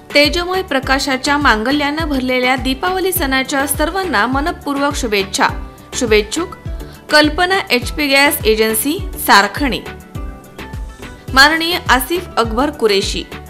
तेजोमय प्रकाशाच्या मांगल्यानं भरलेल्या दीपावली सणाच्या सर्वांना मनपूर्वक शुभेच्छा। शुभेच्छुक कल्पना HP गॅस एजन्सी सारखणी, माननीय आसिफ अकबर कुरेशी।